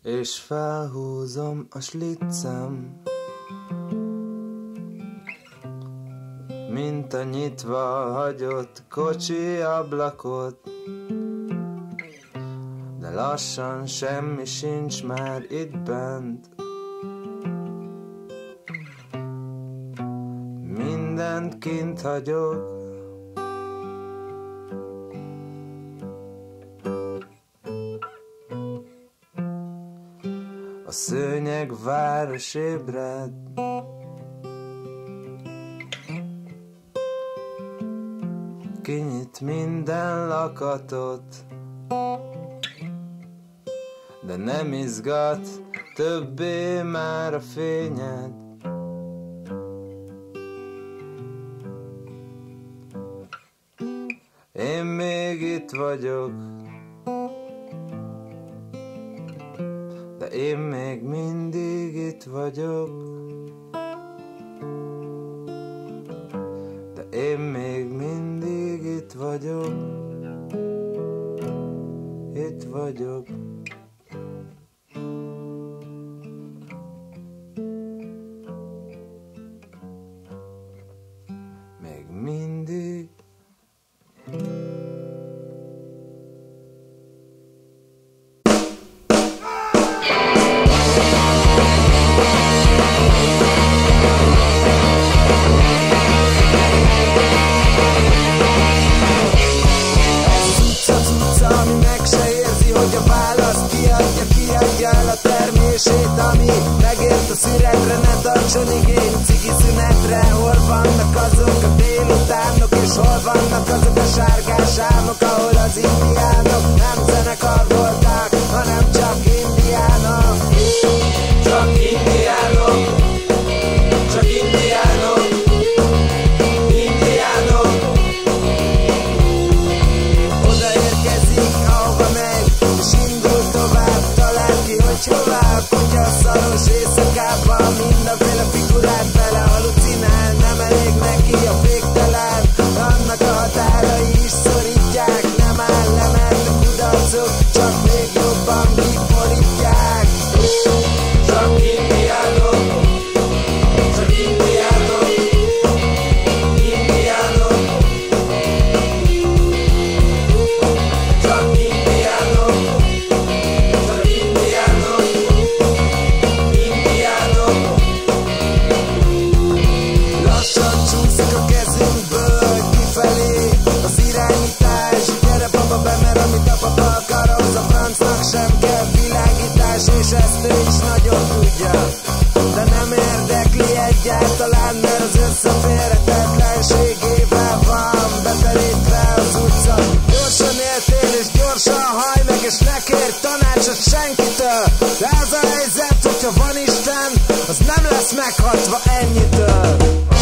és felhúzom a slitzem, mint a nyitva hagyott kocsi ablakot, de lassan semmi sincs már itt bent. Mindent kint hagyok, a szőnyeg város ébred, kinyit minden lakatot, de nem izgat többé már a fényed. Én még itt vagyok, de én még mindig itt vagyok, de én még mindig itt vagyok, itt vagyok. Még mindig. Ami megért a szüretre, ne tartson igény cigi szünetre. Hol vannak azok a délutánok, és hol vannak azok a sárgás álmok, ahol az indiánok nem zenekar voltak, hanem csak indiánok. Csak indiánok, csak indiánok, indiánok. Odaérkezik, ahova megy, és indul tovább, talál ki, hogy hová. Kutya szaros éjszakában mindenféle figurát bele halucinál. Nem elég neki a végtelen, annak a határai is szorítják. Nem áll le, mert a kudarcok csak még jobban kiborítják. Csak indiánok, csak indiánok, indiánok. Csak indiánok, csak indiánok. Lassan csúszik a kezünkből kifelé az irányítás. Gyere baba be, mert amit a papa akar, ahhoz a francnak sem kell világítás. És ezt ő is nagyon tudja, de nem érdekli egyáltalán, mert az összeférhetetlenségével van betelítve az utca. Gyorsan éltél és gyorsan hajj meg, és ne kérj tanácsot senkitől. De az a helyzet, hogyha van Isten, az nem lesz meghatva ennyitől.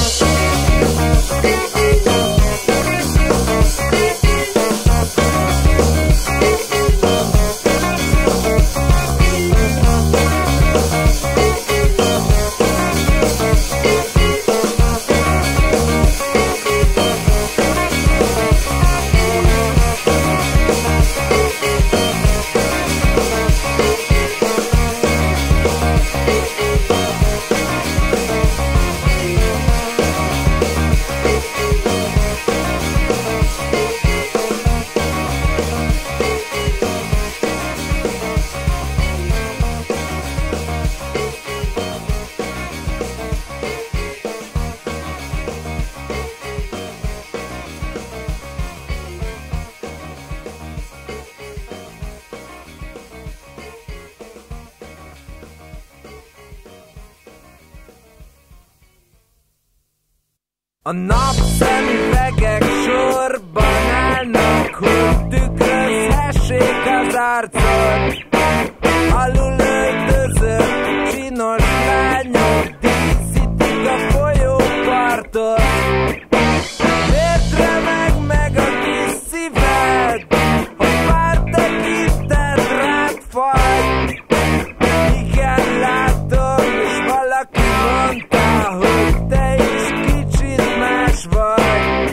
A napszemüvegek sorban állnak, hogy tükrözhessék az arcot. Alul öltözött, csinos lányok díszítik a folyópartot. Miért remeg meg a kis szíved, ha pár tekintet rád fagy? Igen, látom, és valaki mondta, hogy te is kicsit más vagy.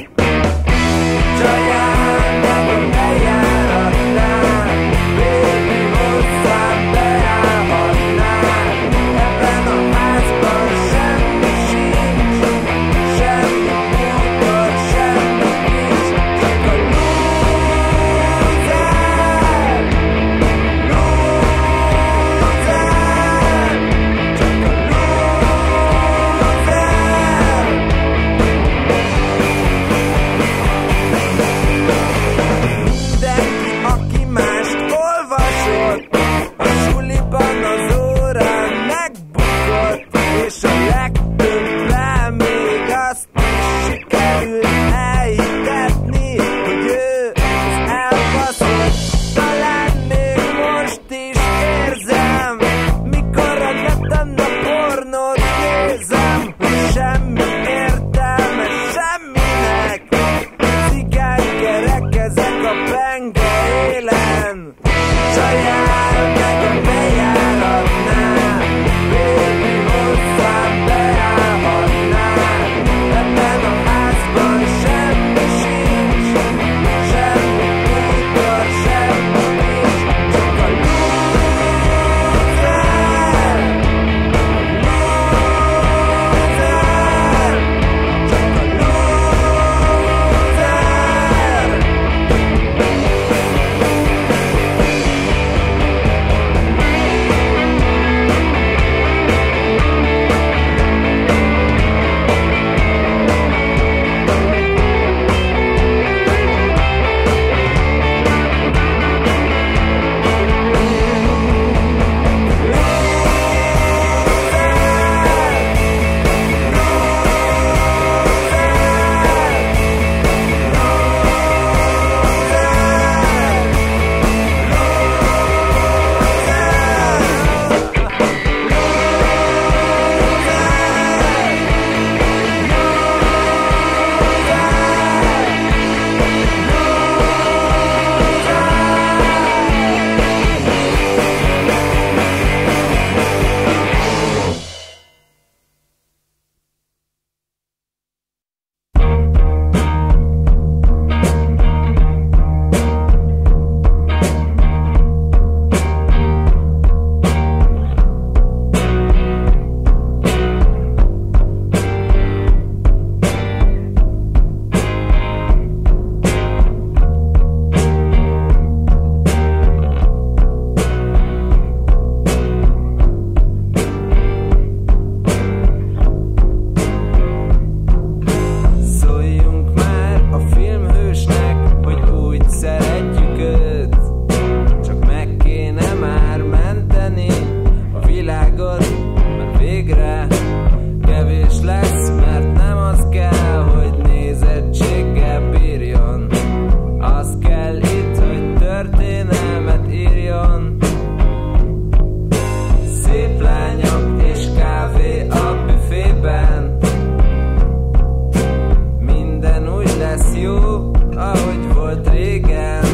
jó, ahogy volt régen.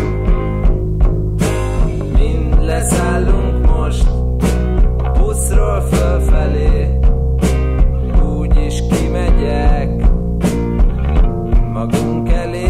Mind leszállunk most a buszról fölfelé, úgyis kimegyek magunk elé.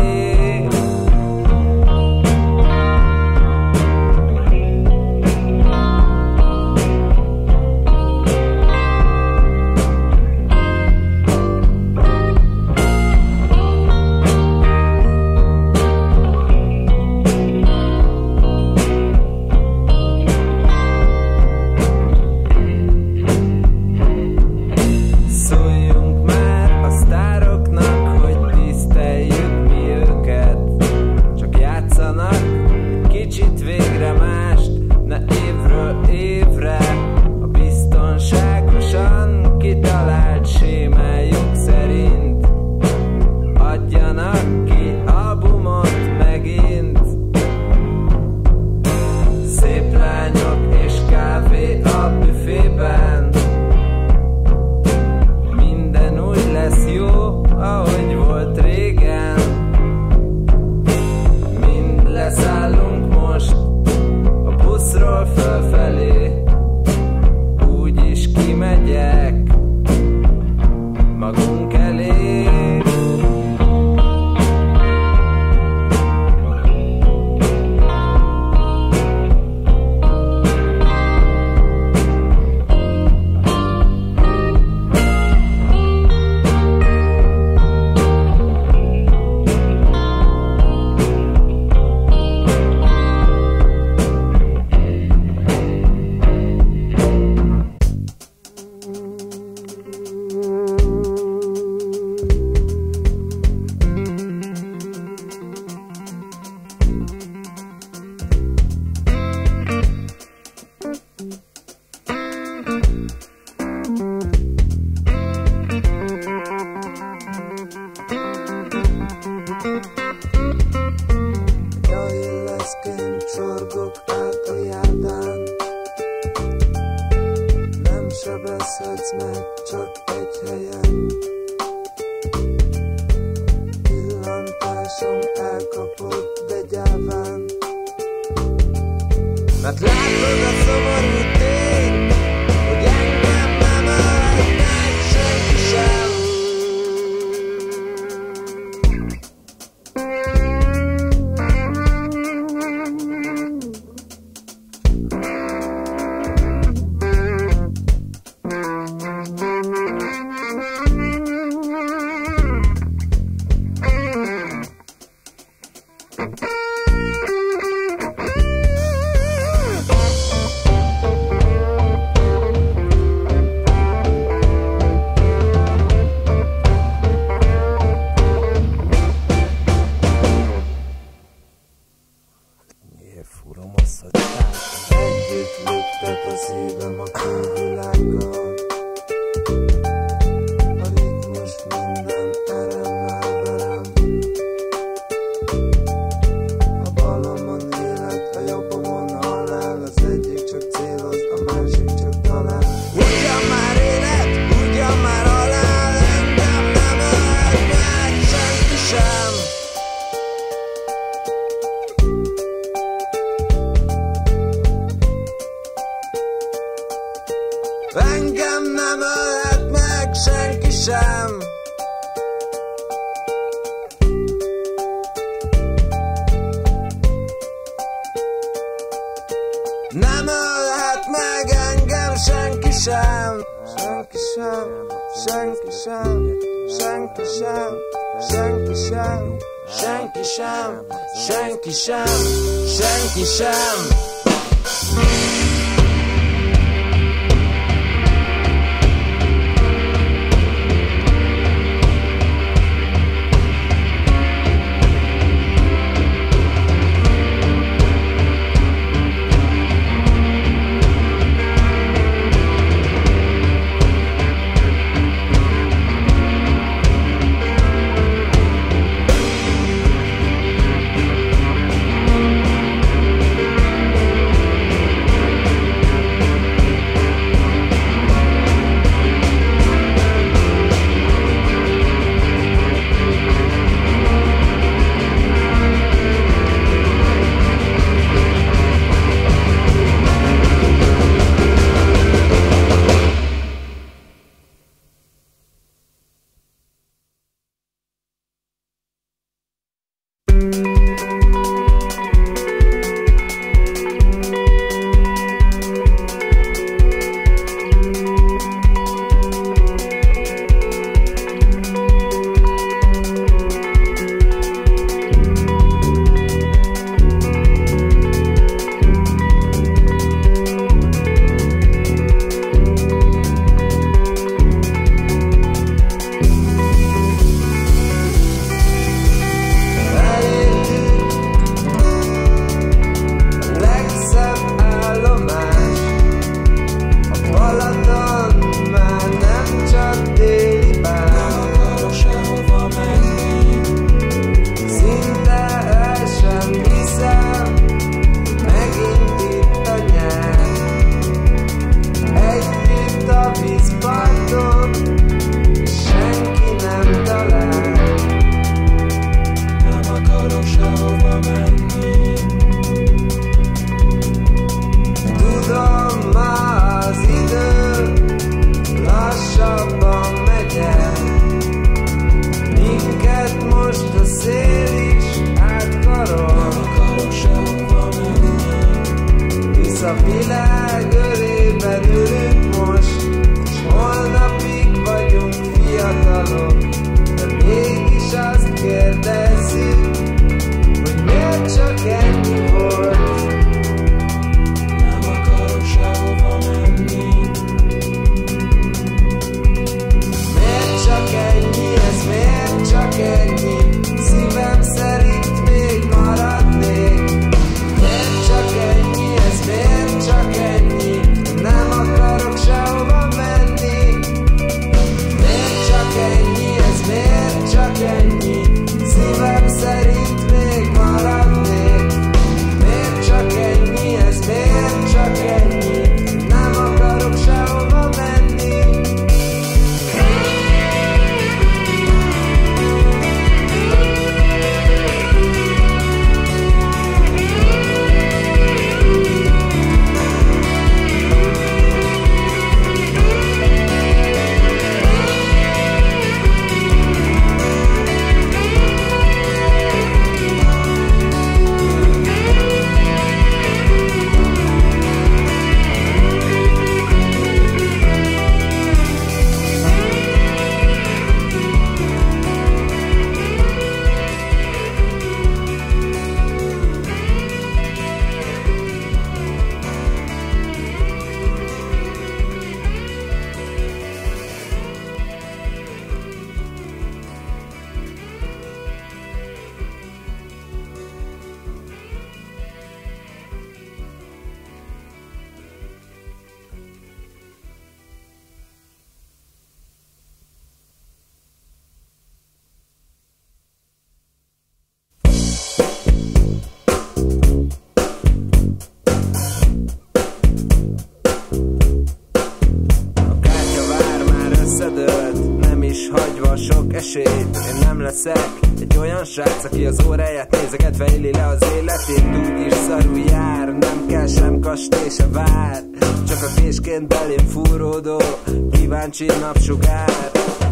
Sebezhetsz meg csak egy helyen. Pillantásom elkapott, de gyáván. Mert látod a szomorú tény, hogy engem nem ölhet meg senki sem. Furom a szatát, együtt lüktet a szívem a külvilággal. A ritmus minden eremmel verem. A balomon élet, a jobbomon halál, az egyik csak céloz, a másik csak talál. Ugyan már élet, ugyan már halál, engem nem ölhet meg senki sem. Engem nem ölhet meg senki sem. Nem ölhet meg engem senki sem. Senki sem, senki sem, senki sem, senki sem, senki sem, senki sem, senki sem. olyan srác, aki az óráját nézegetve éli le az életét. Úgy is szarul jár, nem kell sem kastély se vár, csak a késként belém fúródó kíváncsi napsugár.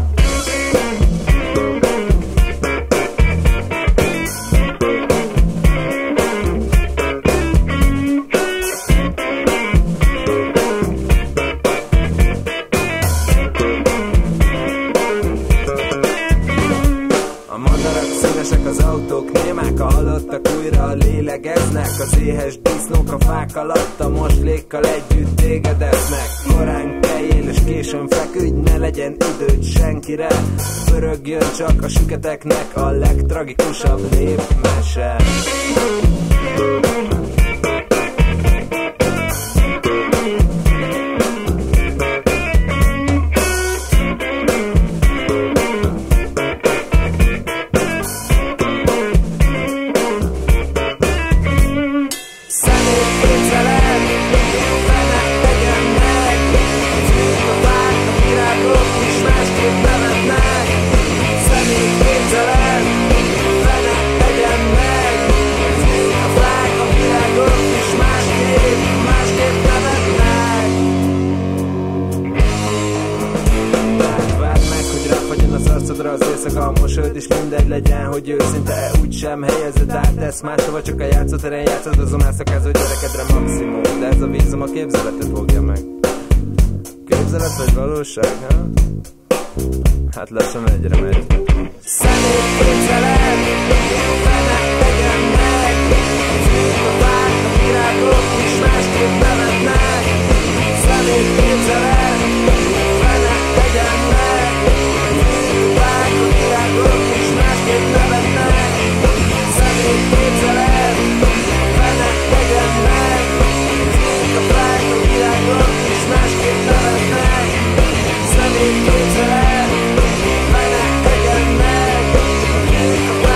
Az autók némák, a halottak újra lélegeznek. Az éhes disznók a fák alatt a moslékkal együtt égedeznek. Korán keljél és későn feküdj, ne legyen időd senkire. Pörögjön csak a süketeknek a legtragikusabb népmese. Az éjszaka a mosolyod is mindegy legyen, hogy őszinte úgysem helyezed át ezt máshova, csak a játszóteren játszadozom elszakázó gyerekedre maximum. De ez a vízum a képzeletet fogja meg. Képzelet vagy valóság, ha? Hát lassan egyre megy. Szemét képzelet, fene legyen meg. A fák, a virágok is másképp nevetnek. Szemét képzelet, fene legyen meg. A virágok is másképp nevetnek. Szemét képzelet, fene legyen meg. A fák, a virágok is másképp nevetnek. Szemét képzelet, fene legyen meg.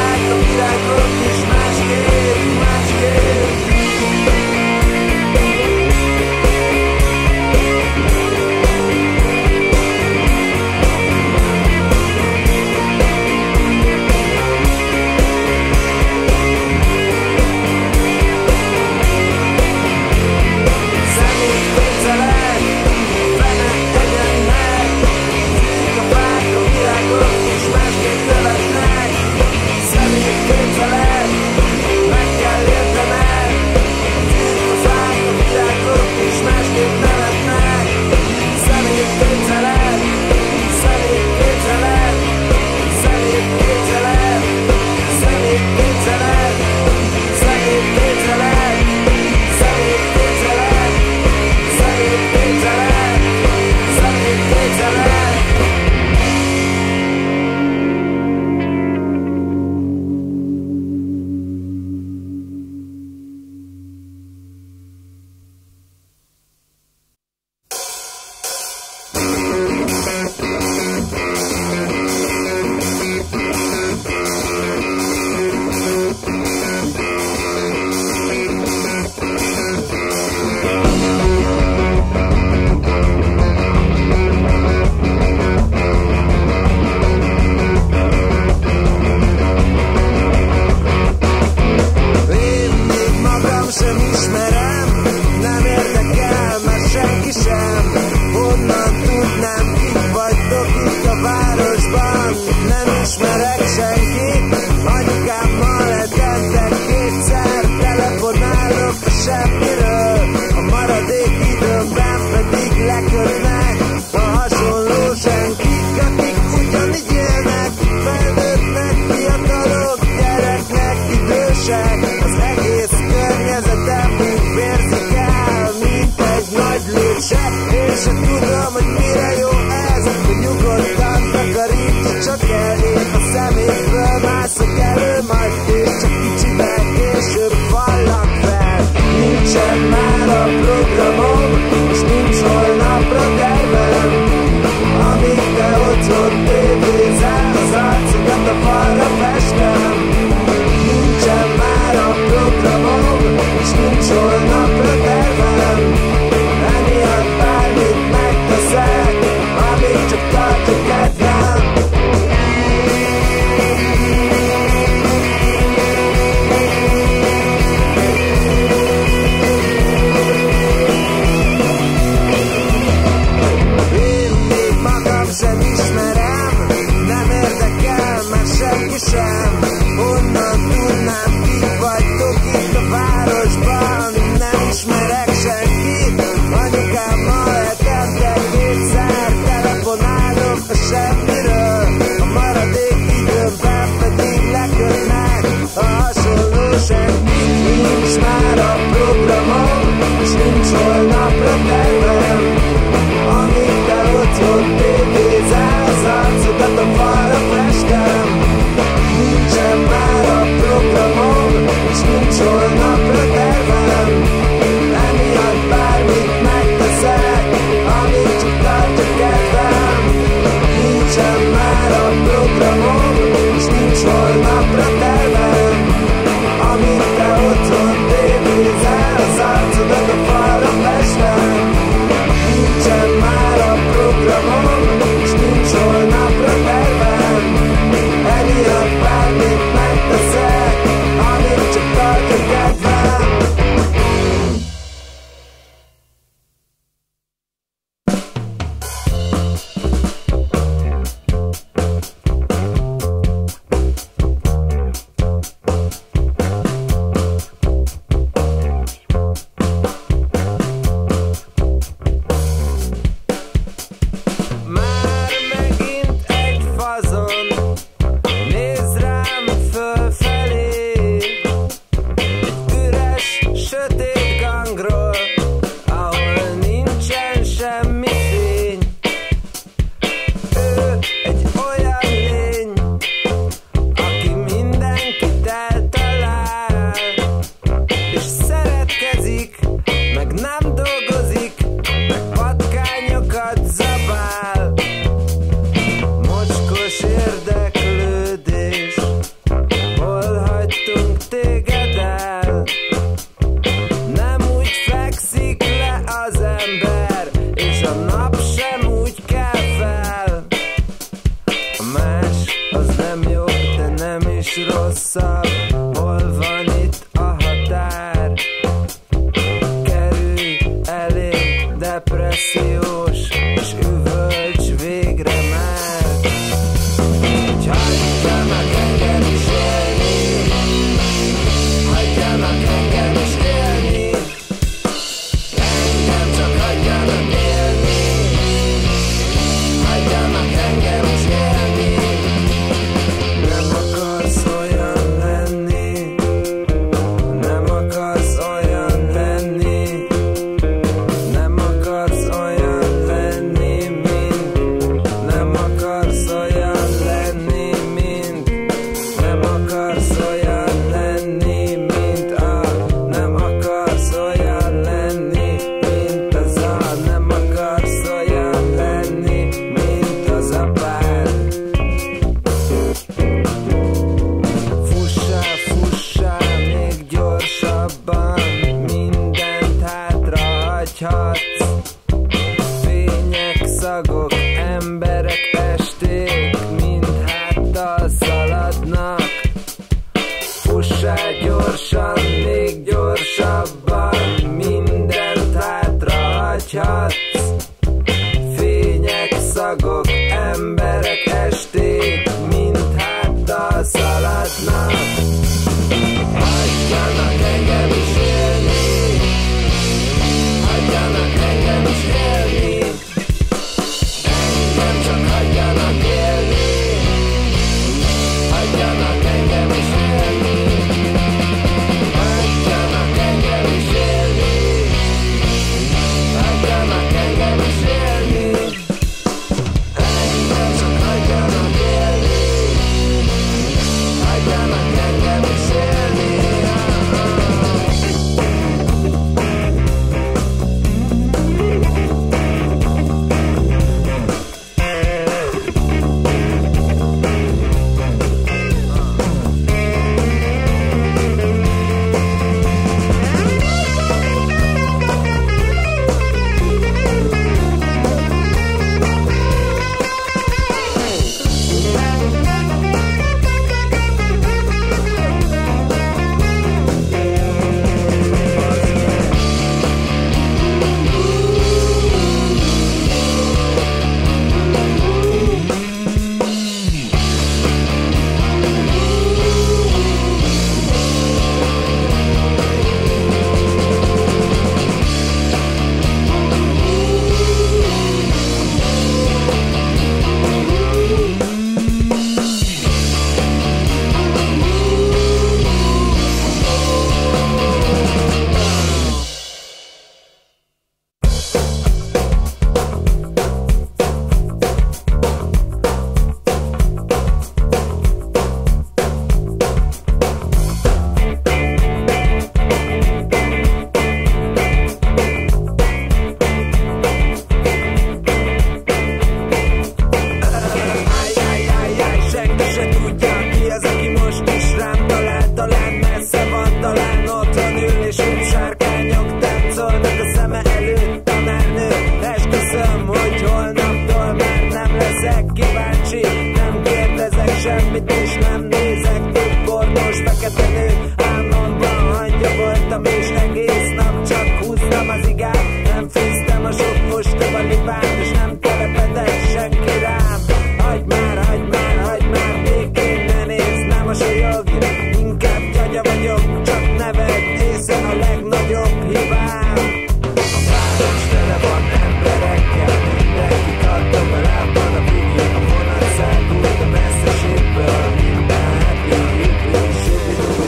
fekete nő. Álmomban hangja voltam, és egész nap csak húztam az igát. Nem fűztem a sok ostoba libát, és nem telepedett senki rám. Hagyd már, békén ne nézd, nem mosolyogj. Inkább gyagya vagyok, csak neved, észre a legnagyobb hibám. A város tele van emberekkel, mindenki tartom a lábban a végén. A vonat szágult a messzeségből, minden happy, hippie, subidubi.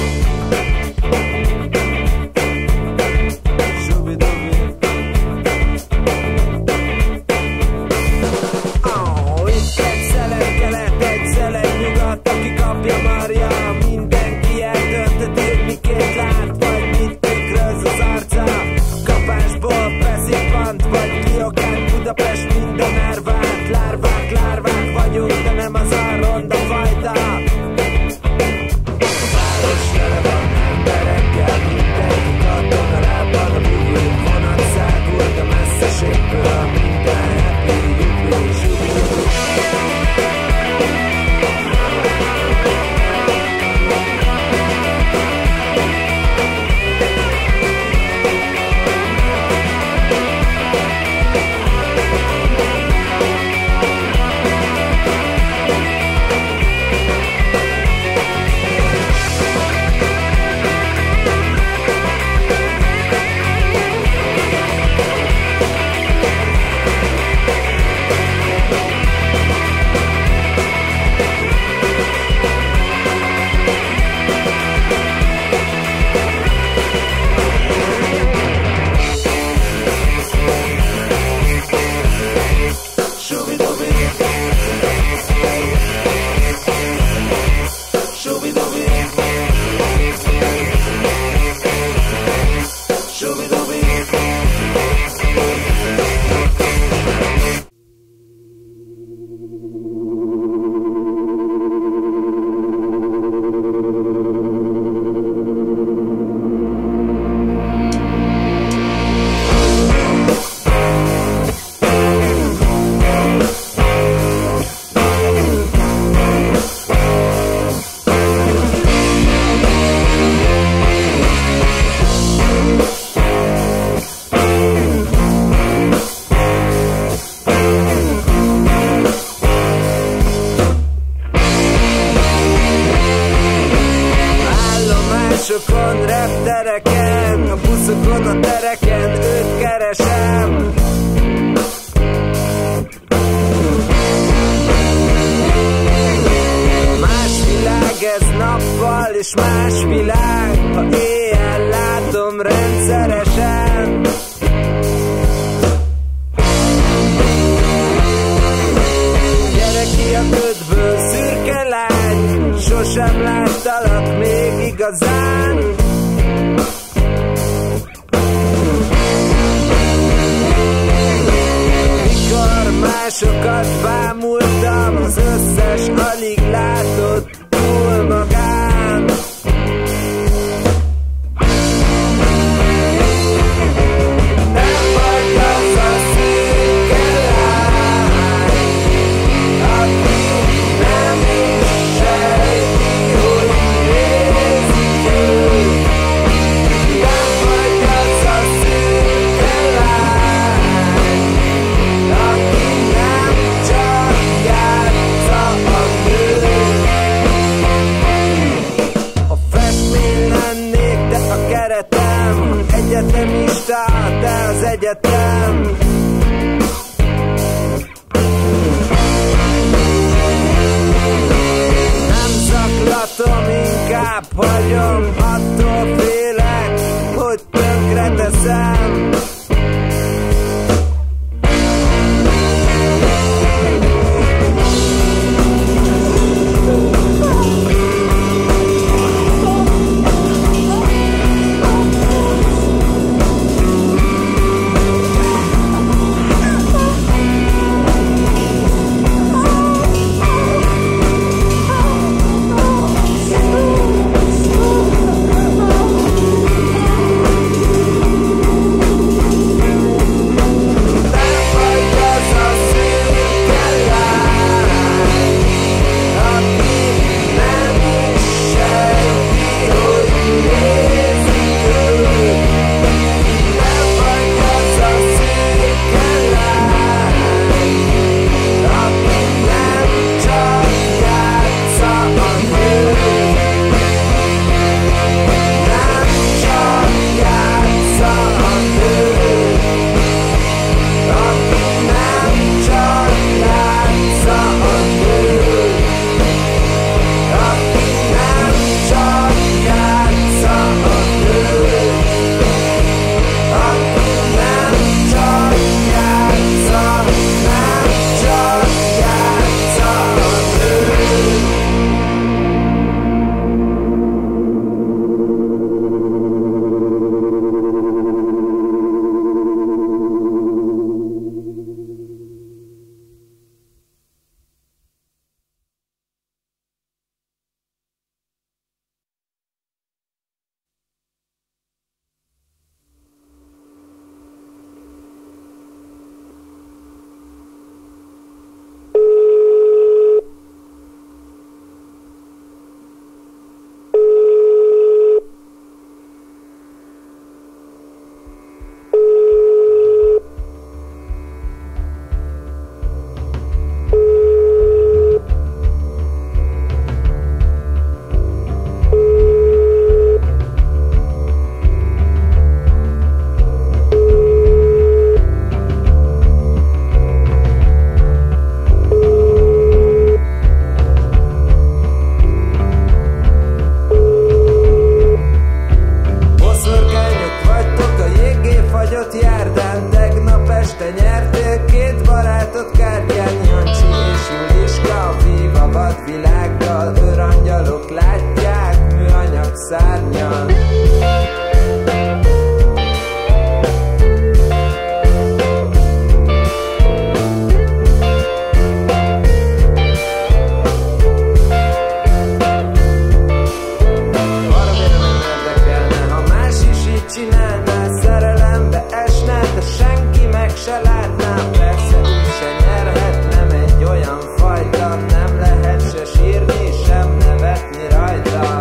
Subidubi. Itt egy szelet kelet, egy szelet nyugat, aki kapja marja. Mindenki eldönteti, hogy miként lát, vagy mit tükröz az arca. Kapásból beszippant, vagy kiokán Budapest minden árvát. Lárvák vagyunk, de nem az a ronda fajta. A város tele van emberekkel, mindenki kattog a lábban a bugin. Vonat szágult a messzeségből, minden happy, hippie, subidubi. Állomásokon, reptereken, a buszokon, a tereken, őt keresem. Más világ ez nappal, és más világ, ha éjjel látom rendszeresen. Gyere ki a ködből, szürke lány, sosem láttalak még igazán. Mikor másokat bámultam, az összes alig látott túl magán. Nem vagy az a szürke lány, aki nem is sejti, hogy érzik őt. Nem vagy az a szürke lány, aki nem csak játsza a nőt. A festmény lennék, de a keretem, egyetemista, de az egyetem. Nem zaklatom, inkább hagyom, attól félek, hogy tönkreteszem. se látnám, persze úgy se nyerhet, nem egy olyan fajta, nem lehet se sírni, sem nevetni rajta.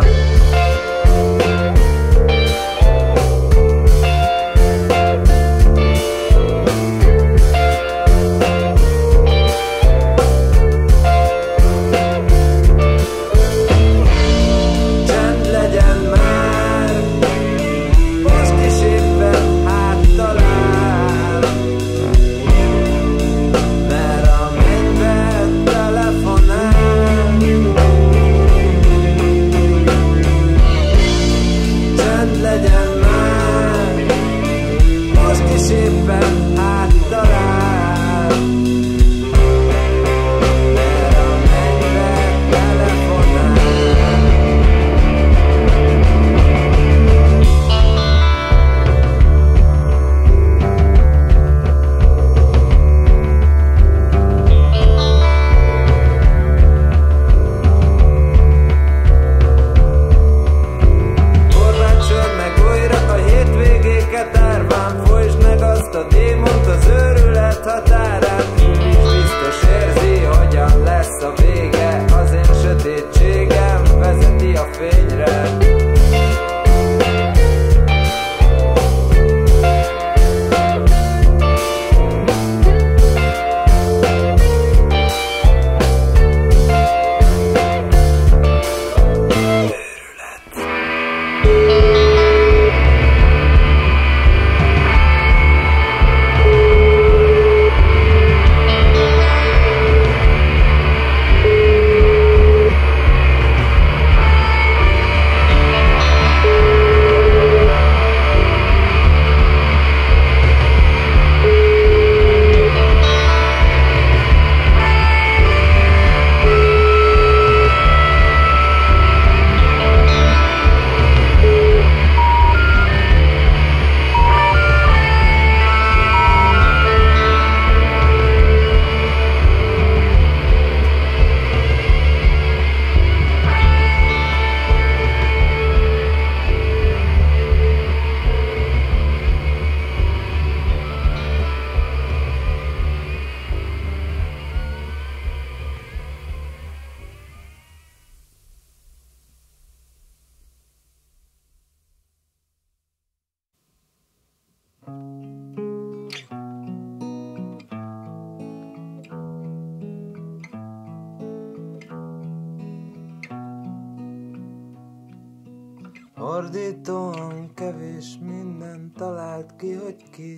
Ordítóan kevés minden talált ki, hogy ki,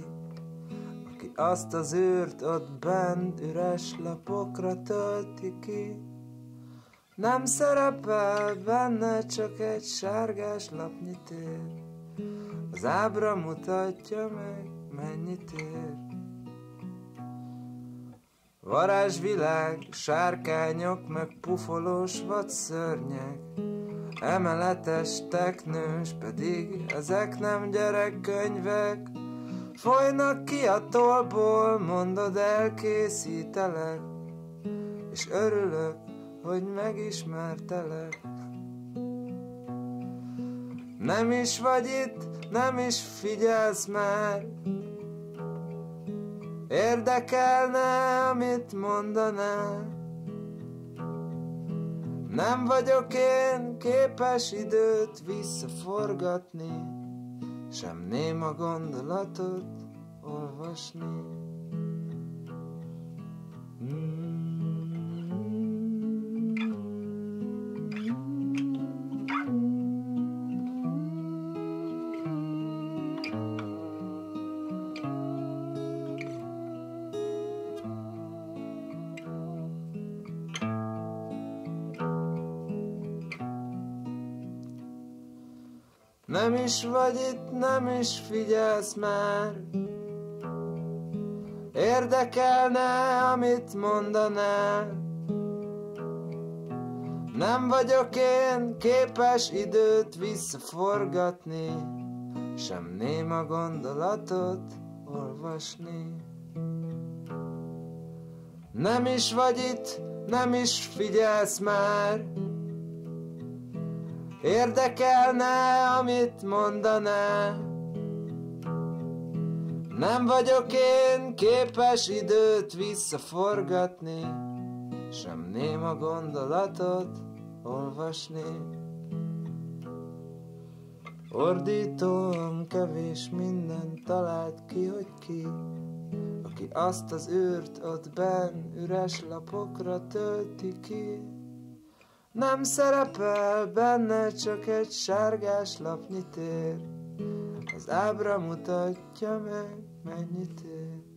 aki azt az űrt ott bent üres lapokra tölti ki. Nem szerepel benne, csak egy sárgás lapnyi tér, az ábra mutatja meg, mennyit ér. Varázsvilág, sárkányok, meg pufolós vadszörnyek, emeletes teknős, pedig ezek nem gyerekkönyvek. Folynak ki a tollból, mondod, elkészítelek, és örülök, hogy megismertelek. Nem is vagy itt, nem is figyelsz már, érdekelne, amit mondanál. Nem vagyok én képes időt visszaforgatni, sem néma gondolatot olvasni. Nem is vagy itt, nem is figyelsz már, érdekelne, amit mondanál. Nem vagyok én képes időt visszaforgatni, sem néma gondolatot olvasni. Nem is vagy itt, nem is figyelsz már, érdekelne, amit mondanál. Nem vagyok én képes időt visszaforgatni, sem néma gondolatot olvasni. Ordítóan kevés mindent talált ki, hogy ki, aki azt az űrt ott benn üres lapokra tölti ki. Nem szerepel benne, csak egy sárgás lapnyi tér, az ábra mutatja meg, mennyit ér.